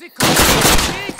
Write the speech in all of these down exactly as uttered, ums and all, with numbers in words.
Sie kommen nicht!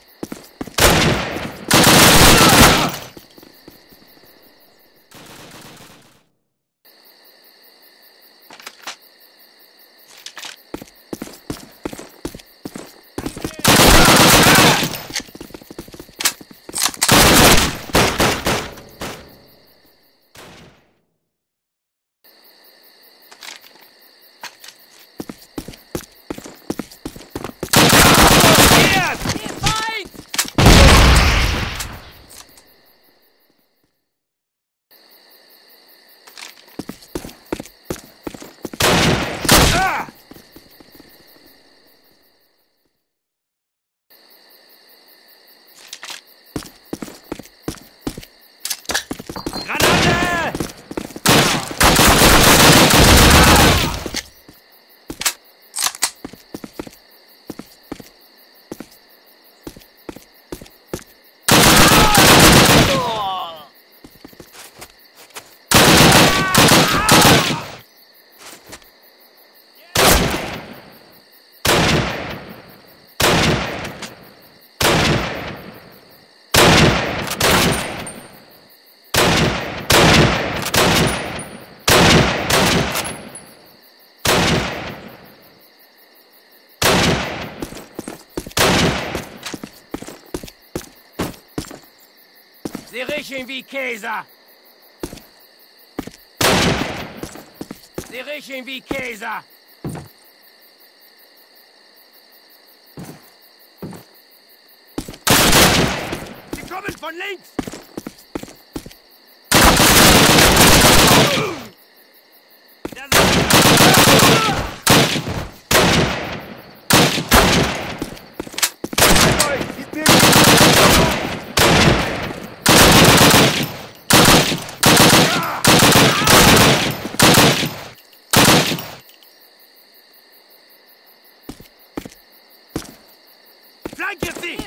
Sie riechen wie Käse. Sie riechen wie Käse. Sie kommen von links. Flankiert sie!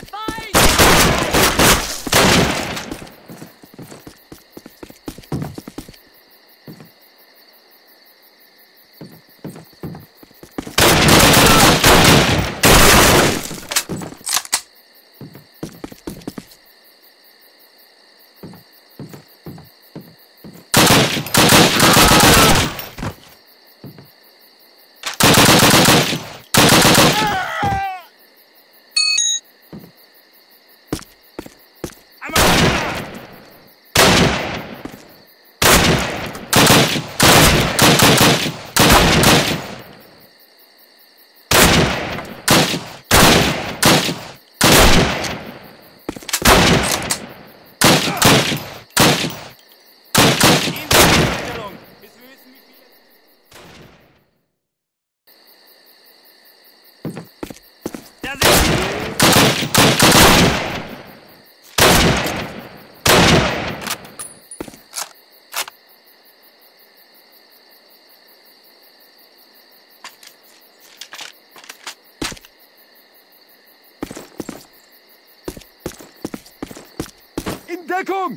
In Deckung!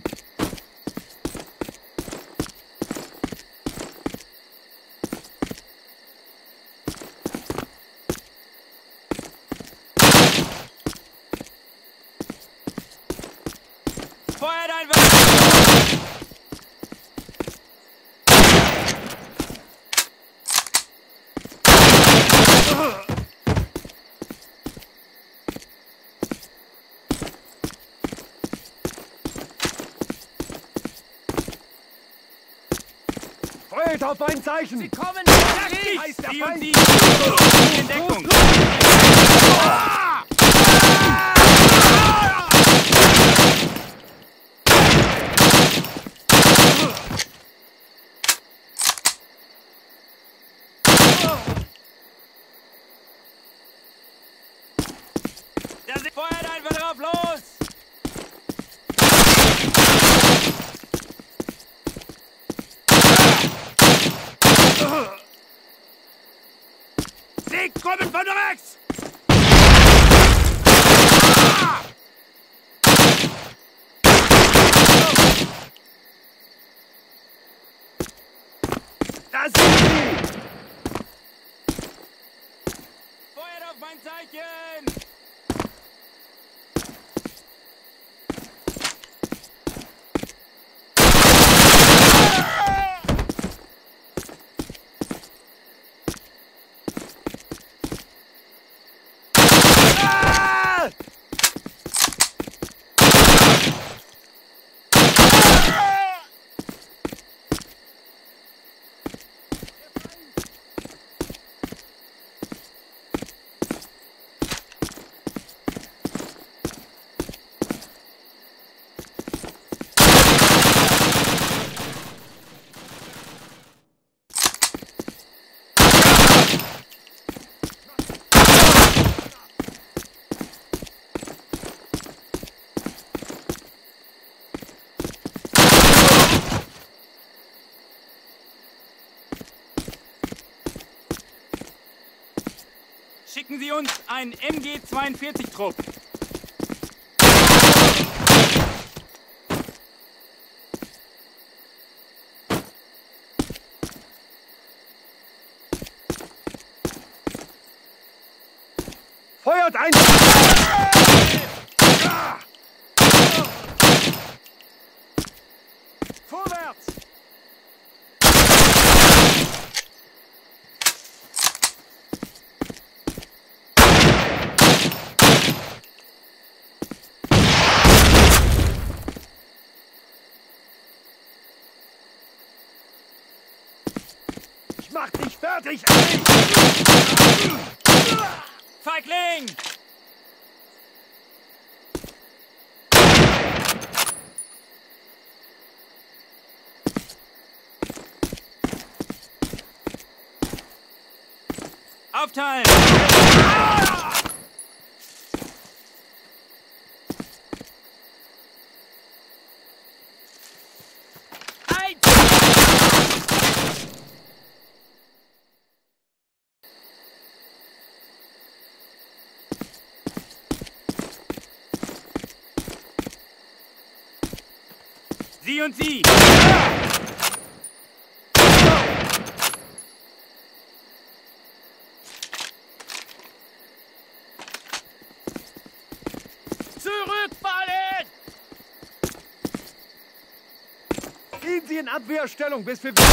Feuert einfach! Feuert auf ein Zeichen! Sie kommen nicht! Heißt der Die Feind! und die! In Deckung! Ah! Der feuert einfach drauf los! Sie kommen von rechts! Ah! Da sind sie! Feuert auf mein Zeichen! Schicken Sie uns einen M G zweiundvierzig-Trupp. Feuert ein! Vorwärts! Ich mach dich fertig, ey! Feigling! Aufteilen! Ein! Sie und Sie! Zurückfallen! Gehen Sie in Abwehrstellung, bis wir...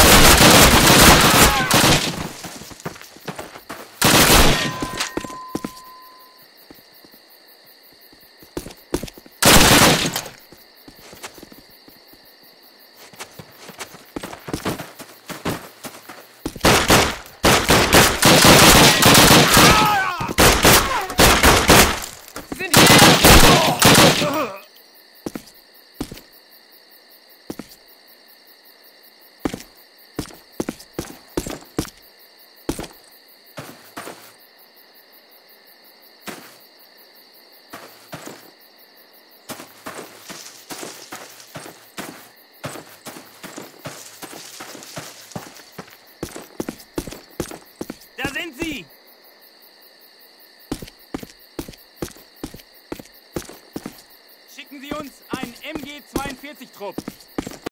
Da sind Sie! Schicken Sie uns einen M G zweiundvierzig-Trupp.